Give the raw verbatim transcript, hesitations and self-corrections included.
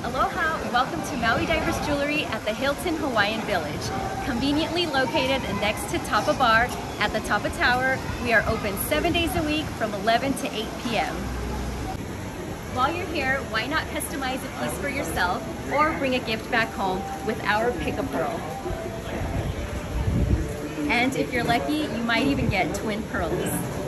Aloha! Welcome to Maui Divers Jewelry at the Hilton Hawaiian Village. Conveniently located next to Tapa Bar at the Tapa Tower, we are open seven days a week from eleven to eight p m While you're here, why not customize a piece for yourself or bring a gift back home with our pick-a-pearl? And if you're lucky, you might even get twin pearls.